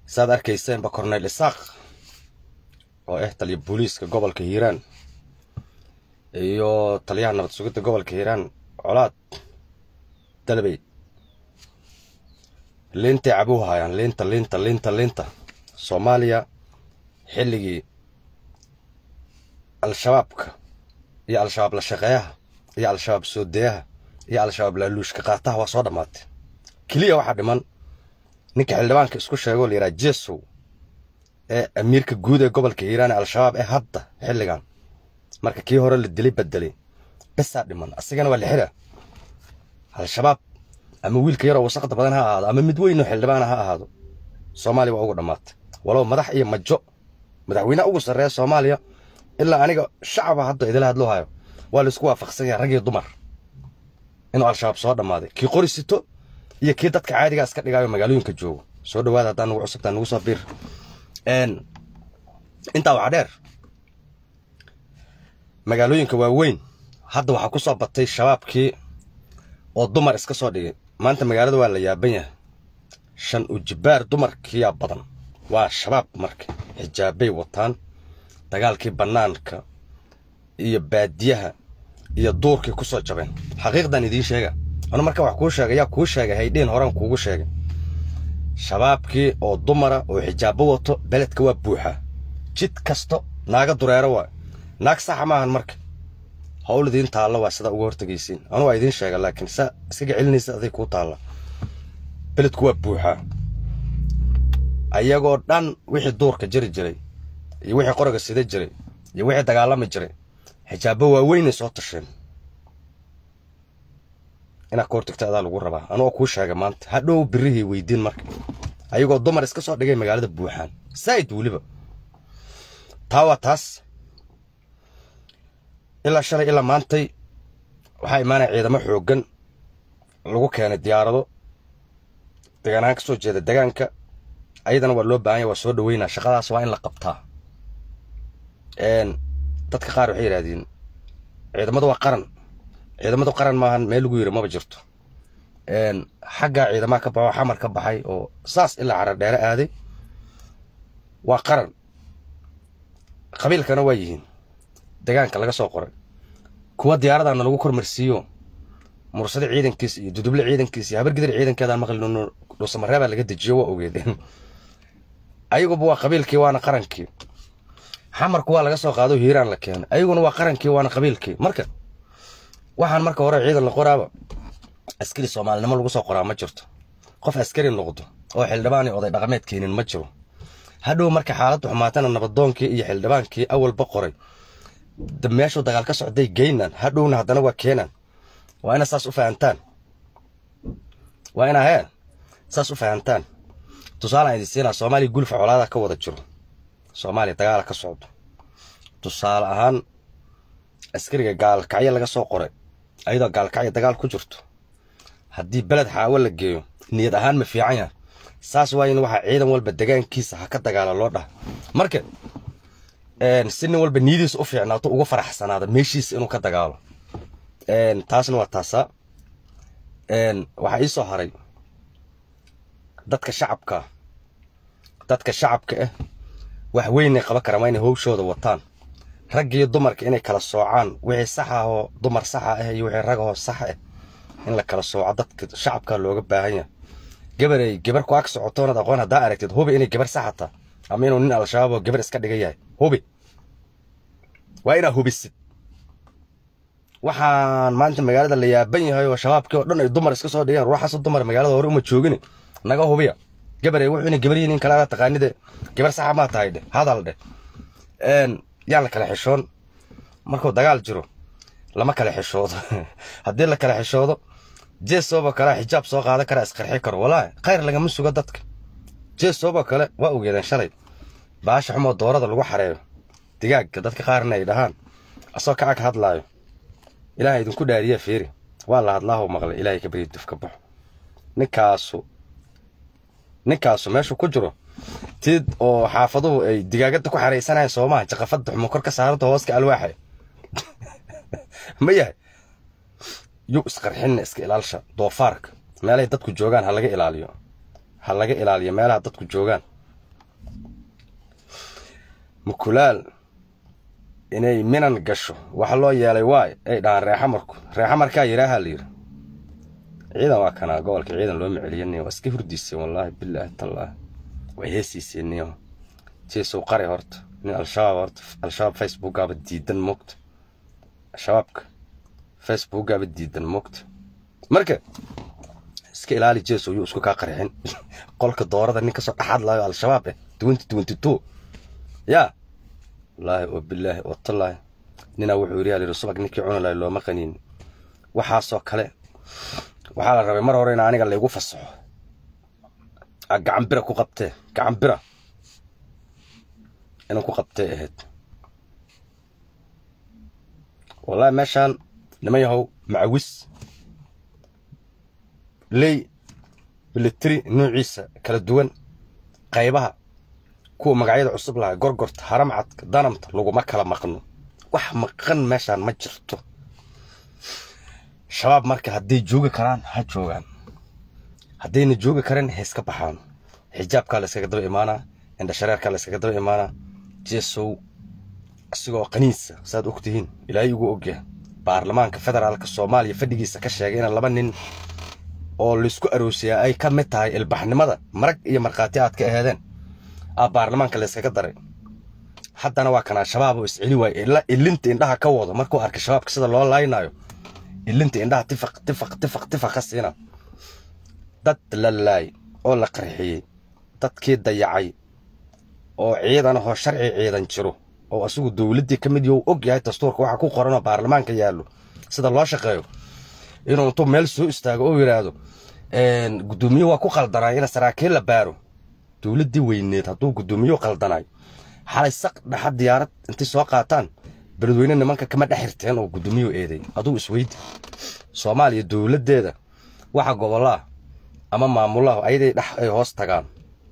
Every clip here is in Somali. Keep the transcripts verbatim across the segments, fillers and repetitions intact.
saad arkayseen ba Cornel Isaaq oo ah taliye booliiska gobolka Hiiraan iyo taliyaha nabad sugidda gobolka Hiiraan Colaad Dalbay linta cabuhu hayaan linta linta linta linta Soomaaliya xilligii al-shabaabka iyo al-shabaab la shaqeeyaha iyo al-shabaab soo deeyaha iyo al-shabaab la luushka qaataha waa soo dhamaatay kaliya waxa dhiman ninka xildhibaanka isku sheego leeyahay Jeesow ee amiirka guud ee gobolka Hiiraan al-shabaab ee hadda xilligan marka kii hore la dilay bedelay bas dhiman asagana waa la xiraa al-shabaab ama wiilka yar oo wasaqda badan ha ahaado ama mid weyn oo xildhibaan ha ahaado Soomaaliya waa ugu dhamaatay walaw madax iyo majo madaxweynaha ugu sareeya Soomaaliya ilaa aniga shacab hadda idil hadloo hayo waa la isku waafaqsan yahay rag iyo dumar inuu al-shabaab soo dhamaaday kii qorisito iyo kii dadka caadiga iska dhigayo magaalooyinka joogo soo dhawaad hadaan ugu cusubtaan ugu soo bir een inta waxa dheer magaalooyinka waaweyn hadda waxa ku soo batay shabaabkii oo dumar iska soo dhigay maanta magaalada waa la yaaban yahay shan u jibaar dumarkii badan waa shabaab markay xijaabay wataan dagaalkii banaanka iyo baadiyaha iyo duurkii ku soo jabeen xaqiiqdan idin sheega ana marka wax ku sheegay yaa ku sheegay haydeen horan kuugu sheegay shabaabkii oo dumara oo xijaabo wato beledka waa buuxa jid kasto naaga dureero waa naag sax ma ahan marka hawladiin taalo waa sida ugu hortagaysiin anu waa idin sheegay laakiin sa iska celinaysa aday ku taalo beledku waa buuxa ayagoo dhan wixii duurka jiri jiray iyo wixii qoriga sida jiray iyo wixii dagaalami jiray xijaabo waaweyn soo tasheen ina koortigta lagu rabaa anoo ku sheegay maanta hadhow birihi weydiin marka ayagoo dumar iska soo dhigay magaalada buuxaan sayd waliba tawa taas ila shalay ila maantay waxa imaanay ciidamo xoogan lagu keenay diyaarado deegaanka soo jeeda deegaanka ayadana waa loo baahan yahay waa soo dhaweynaa shaqadaas waa in la qabtaa een dadka qaar waxay yiraahdeen ciidamadu waa qaran ciidamadu qaran maahan meel lagu yiri ma jirto een xagga ciidamada ka baxo xamar ka baxay oo saas ilaa carar dheer aaday waa qaran qabiilkana waa yihiin deegaanka laga soo qoray kuwa diyaaradaana lagu kormarsiiyo mursada ciidankiisa iyo duduble ciidankiisa iyo habar gidir ciidankeeda maqlino dhusamareeba laga dejiyo waa ogeedeen ayagu waa qabiilkii waana qarankii xamarku waa laga soo qaado Hiiraan la keenay ayaguna waa qarankii waana qabiilkii marka waxaan marka hore ciidan la qoraaba askari Soomaalnimo lagu soo qoraa ma jirto qof askari noqdo oo xildhibaan oday dhaqameed keenin ma jiro hadhow marka xaaladdu xumaatana nabadoonkii iyo xildhibaankii awal ba qoray dameesho dagaal ka socday geynaan hadhowna hadana waa keenan waa ina saas u fahantaan waa ina heen saas u fahantaan tusaale ay disina Soomaali gulfa colaada ka wada jiro Soomaali dagaal ka socdo tusaale ahaan askariga gaal kacay laga soo qoray ayada gaal kacay dagaal ku jirto hadii balad xaawal la geeyo niyad ahaan ma fiican yahay saas waa in waxa ciidan walba deegaankiisa ha ka dagaala loo dhax marka een sinni walba niyadiisa u fiicnaato ugu faraxsanaada meeshiisa inuu ka dagaalo een taasna waa taasa een waxa ii soo haray dadka shacabka dadka shacabka ah wax weyn ay qaba karaan inay hawshooda wataan rag iyo dumarka inay kala soocaan wixii sax ah oo dumar sax ah iyo wixii rag oo sax ah in la kala sooco dadka shacabka looga baahan yahay gabaray gabar ku ag socotoona aqoon hada aragtid hubi inay gabar saxata ama inuu nin al-shabaab oo gabar iska dhigay yahay hubi waa ina hubisid waxaan maanta magaalada la yaaban yahay oo shabaabkii oo dhan ay dumar iska soo dhigeen ruuxaas dumar magaalada hore uma joogin naga hubiya gabaray wuxuu inay gabar yihiin kala taqaanide gabar sax ma tahay hadal dhe een yaa la kala xishoon markuu dagaal jiro lama kala xishoodo hadii la kala xishoodo jeesoba kala xijaab soo qaada kara isqarxi karo walaa khayr laga masuga dadka jeesoba kale waa ogeedaan shalay baash xumo doorada lagu xareeyo digaaga dadka qaarna ay dhahaan asoo ka ag hadlaayo ilaahay idinku dhaariye fiiri waa la hadlaaho maqlay ilaahay ka bari dufka baxo ninkaasu ninkaasu meesha ku jiro tid oo xaafaduhu ay digaagada ku xareysanayaan Soomaaliya jaqafada xumo kor ka saarto hooska alwaaxay ma yahay yu isqarxin iska ilaalsha doofaarka meelaha dadku joogan ha laga ilaaliyo ha laga ilaaliyo meelaha dadku joogan mukulaal inay minan gasho waxa loo yeelay waay ay dhaan reexa marku reexa markaa yiraaha liir ciidan waa kana gobolka ciidan loo maceliyanay waa iska hurdiisay wallahi billaah tallah way heesiiseenay jeeso qari horta in al-shabaab horta al-shabaab facebook gaab diidan moqt shabaabka facebook gaab diidan moqt marka iska ilaali jeeso uu isku ka qarxin qolka doorada ninka soo dhaxad laayo al-shabaab twenty twenty-two ya wallahi wa billahi wa tallahi nina wuxuu yiri subag ninkii cunay loo maqaniin waxa soo kale waxa la rabay mar hore in aniga la igu fasaxo gacan bira ku qabtay gacan bira inuu ku qabtay ahayd wallahi meeshan nima yahow macawis lay military nuuciisa kala duwan qaybaha kuwa magacyada cusub laha gorgorta haramcadka danamta laguma kala maqno wax maqan meeshan ma jirto shabaab marka haddii joogi karaan ha joogaan haddayna joogi karan heeska baxaan xijaabka la iskaga daba imaana inda shareerka la iskaga daba imaana jeesow asigoo qaniisa saad ogtihiin ilaahay ugu ogyahay baarlamaanka federaalka Soomaaliya fadhigiisa ka sheegay in laba nin oo la isku aroosiyaa ay ka mid tahay ilbaxnimada marag iyo marqaati aad ka aheedeen aa baarlamaanka la iskaga daray haddana waa kana shabaab oo iscili way ila ilinta indhaha ka wado markuu arkay shabaabka sida loo laaynayo ilinta indhaha tifaq tifaq tifaq tifaq qasina dad la laay oo la qarxiyay dadkii dayacay oo ciidan oo sharci ciidan jiro oo asugu dawladii kamid yow og yahay dastuurka waxa ku qoran baarlamaanka yaalo sida loo shaqeeyo inuu intuu meel soo istaago oo yiraahdo een gudoomiye waa ku qaldanay in saraakiil la baaro dawladii weyneed hadduu gudoomiye qaldanay xalay saq dhaxad diyaarad intii soo qaataan beledweyne nimanka kama dhaxirteen oo gudoomiye eeday aduu isweyd Soomaaliya dawladeeda waxa gobolada ama maamulaha ayday dhax ay hoos tagaan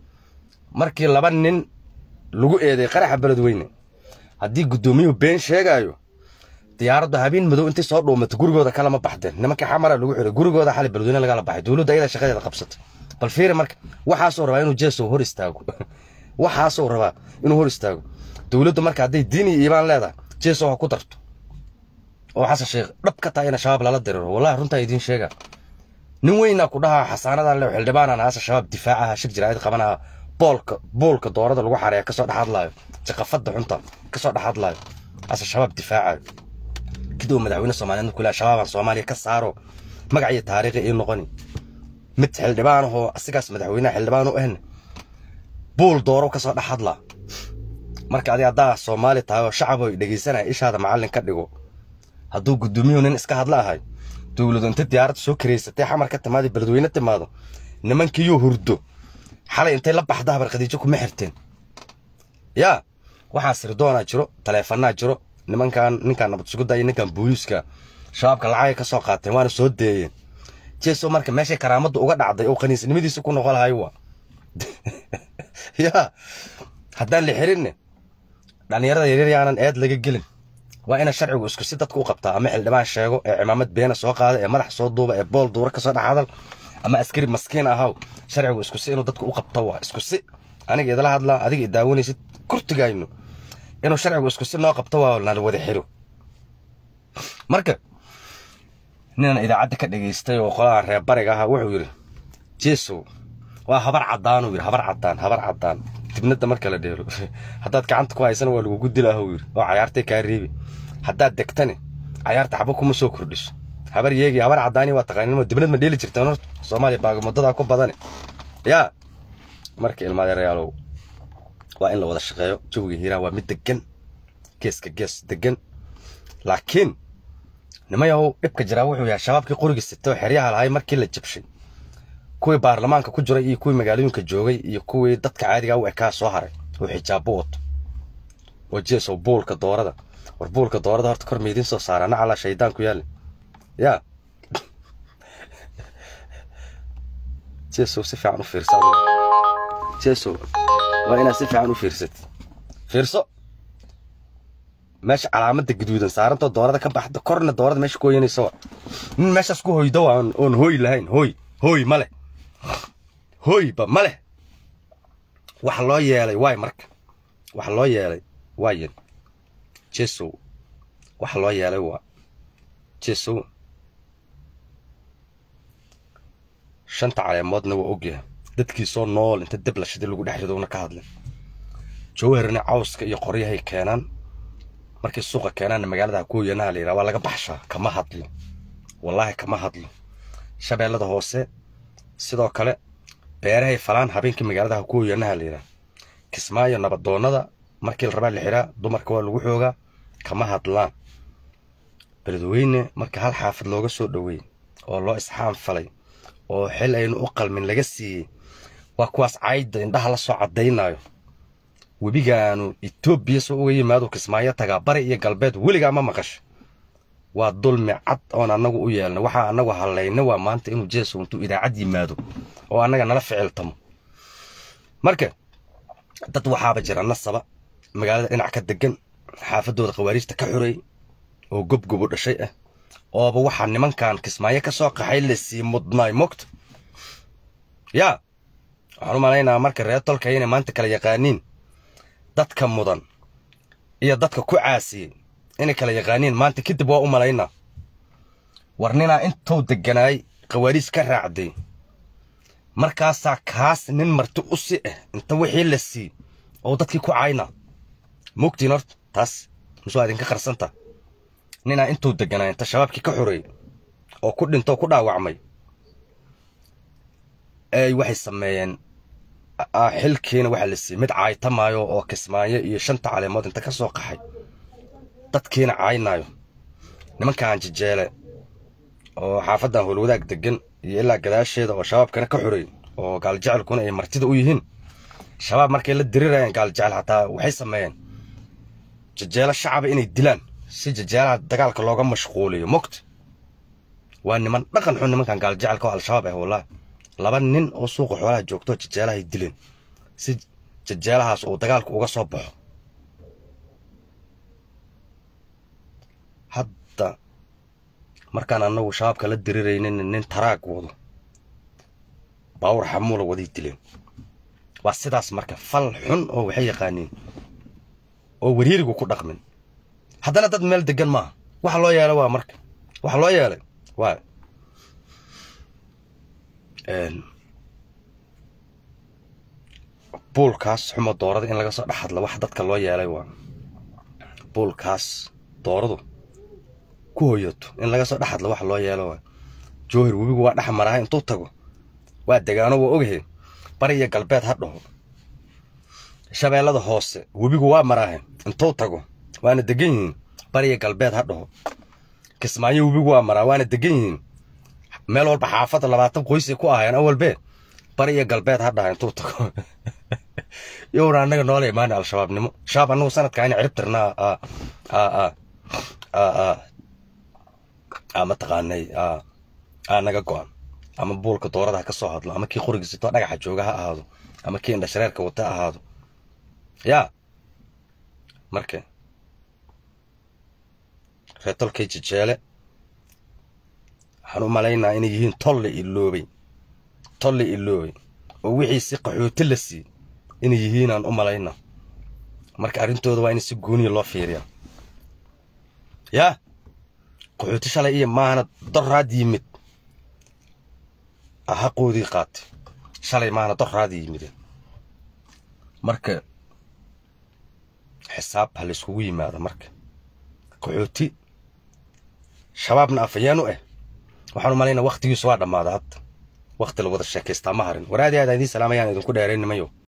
markii laba nin lagu eeday qaraxa beledweyne haddii gudoomiye been sheegayo diyaaradda habeen madow intii soo dhoomatay gurigooda kala ma baxdeen nimanka xamara lagu xiray gurigooda xalay beledweyne laga la baxay dawladda ayada shaqadeeda qabsatay bal fiir marka waxa soo rabaa inuu jeeso hor istaago waxa soo rabaa inuu hor istaago dawladda marka haday diin iyo iimaan leedahay jeeso waxa ku darto oo xasan sheekh dhab ka taayna shabaab lala diriro wallahi runta idin sheega nin weyna ku dhaha xasaanadan leh xildhibaanan aasa shabaab difaacaha shir jiraayad qabanaha boolka boolka doorada lagu xareeyo ka soo dhaxadlaayo jaqafada xunta ka soo dhaxadlaayo aasa shabaab difaaca kidoo madaxweyne Soomaaliyeed kula shabaab Soomaaliya ka saaro magaciisa taariikhi ee noqoni mid xildhibaan oo asigaas madaxweyne xildhibaan oo ahna bool dooro ka soo dhaxadla marka adiga adaa Soomaali tahay oo shacab ay dhageysanay ishaada macallin ka dhigo hadduu gudoomiye nin iska hadla ahay dawladda inta diyaarad soo kireysatay xamar ka timaadi beledweyne timaado nimankii yoo hurdo xalay intay la baxdaa bar qadiijo kuma xirteen ya waxa sirdoona jiro taleefana jiro nimankan ninkan nabad sugu daayay ninkan booliska shabaabka lacag ka soo qaateen waana soo deeyeen jeeso marka meesha karaamadu uga dhacday oo qaniisnimadiisa ku noqol hayo waa ya haddaan la xirin dhalinyarada yaryar yaanan eed laga gelin waa ina sharcigu isku si dadku u qabtaa ama xildhibaan sheego ee cimaamad beena soo qaada ee madax soo duuba ee bool duura ka soo dhaxadal ama askari maskiin ahaw sharcigu isku si inuu dadku u qabto waa isku si aniga idala hadla adiga daawanaysid kurtigayno inuu sharcigu isku si noo qabto waa la wada xiro marka nina idaacada ka dhageystay oo qolaa reer bariga ah wuxuu yiri jeeso waa habar cadaan uu yiri habar cadaan habar cadaan dibnada marka la dheero haddaad gacanta ku haysan waa lagu gudilaa uu yiri oo ciyaartay ka reebi haddaad degtani ciyaarta xabo kuma soo kordhiso habar yeegi habar cadaani waa taqaaniin dibnad ma dheeli jirtaan Soomaaliya baaga mudada ku badan ya marka ilmaha reeyaalow waa in la wada shaqeeyo joogiga hiiraan waa mid degan geeska gees degan laakiin nimayahow dhibka jira wuxuu yahay shabaabkii qoriga sitoo xiriyaha lahay markii la jabshay kuwii baarlamaanka ku jiray iyo kuwii magaalooyinka joogay iyo kuwii dadka caadiga u ekaa soo haray oo xijaabo wato oo jeeso boolka doorada war boolka doorada horta kor meedin soo saarana cala shaydaan ku yaal ya jeeso si fiican u fiirsan jeeso waa ina si fiican u fiirsat fiirso meesha calaamadda gaduudan saaranta doorada ka baxda korna doorada meesha ku yeynayso in meesha isku hoydo aan on hoy lahayn hoy hoy male hoy ba male wax loo yeelay way marka wax loo yeelay وايد جيسو wax loo yeelay waa jeeso shanta caleemoodna waa ogyahay dadkii soo nool inta dib la shiday lagu dhaxridoona ka hadlay joowerna cawska iyo qoryahay keenan markii suuqa keenan magaalada ku yeena la yiraahdo waa laga baxshaa kama hadlo wallahi kama hadlo shabeellada hoose sidoo kale beerahay falaan habeenkii magaalada ku yeena la yiraahdo kismaayo nabadoonada markii la rabaa la xiraa dumarka waa lagu xoogaa kama hadlaan beledweyne marka hal xaafad looga soo dhaweey oo loo isxaan falay oo xil aynu u qalmin laga siiyay waa kuwaas caayda indhaha la soo cadeynayo webigaanu Itoobiya soo uga yimaado Kismaayo taga bari iyo galbeed weliga ma maqash waa dulmi cad oo anagu u yeelna waxa anagu halayna waa maanta inuu jeeso intuu idaacad yimaado oo anaga nala ficiltamo marka dad waxaaba jira nasaba magaalada dhinac ka degan xaafadooda qawaariista ka xuray oo gobgobo dhashay ah oo waxa nimankan Kismaayo ka soo qaxay la sii mudnaay moqt ya waxaan u maleynaa marka reer tolka inay maanta kala yaqaaniin dadka mudan iyo dadka ku caasiyay inay kala yaqaaniin maanta kadib waa u maleynaa warnina intuu deganaay qawaariis ka raacday markaas kaas nin marti u si ah inta wixii la sii oo dadkii ku caayna moqtiin horta taas musuq idin ka qarsanta nina intuu deganaa inta shabaabkii ka xuray oo ku dhinto ku dhaawacmay ay waxay sameeyeen xilkiina waxa la siiyay mid caaytamaayo oo Kismaayo iyo shanta caleemood inta ka soo qaxay dadkiina caaynayo nimankaan jijeele oo xaafadan howlwadaag degan iyo ilaa gadaasheeda oo shabaabkana ka xuray oo gaal jecelkuna ay martida u yihiin shabaab markay la dirirayaan gaal jecel hataa waxay sameeyeen jijeele shacab inay dilaan si jijeelaha dagaalka looga mashquuliyo moqt waa niman dhaqan xun nimankan gaal jecelka oo al-shabaab ah wallahi laba nin oo suuqa xoolaha joogto jijeelaha ay dileen si jijeelahaas oo dagaalka uga soo baxo hadda markaan anagu shabaabka la diriraynin nin taraag wado baawar xamuula waday dileen waa sidaas marka fal xun oo waxay yaqaaniin oo wariirigu ku dhaqmin haddana dad meel degan ma waxa loo yeelay waa marka waxa loo yeelay waa een buulkaas xumo doorada in laga soo dhaxadla wax dadka loo yeelay waa buulkaas dooradu ku hooyato in laga soo dhaxadla wax loo yeelay waa joohir webigu waa dhaxmarahay intuu tago waa degaano waa ogahay bari iyo galbeed ha dhaho shabeellada hoose webigu waa marahay intuu tago waana degan yihiin bari iyo galbeed ha dhaho Kismaayo webigu waa maraa waana degan yihiin meel walba xaafada labaatan qoys ku ahayeen awalbe bari iyo galbeed ha dhahay intuu tago yow anaga nool imaan al-shabaabnimo shabaab anagu sanadka in ciribtirna a a a a ama taqaanay a anaga go'an ama buulka doorada ka soo hadlo ama kii qorigiisa to dhagaxa jooga ha ahaado ama kii indha shareerka wata ahaado ya marka reetolkay jijeele waxaan u maleynaa inay yihiin tolle iloobay tolle iloobay oo wixii si qaxooti la sii inay yihiin aan u maleynaa marka arintooda waa in si gooniyo loo fiiriyaa ya qaxooti shalay iyo maana daraad yimid aha qoodii qaatay shalay maana daraad yimid marka xisaab hal iskugu yimaado marka qaxooti shabaabna afayaan u ah waxaan u maleynaa waqtigiisu waa dhamaaday hadda waqti la wada sheekaystaa ma harin waraadi aad idin salaamayaan idinku dheereyn nimayo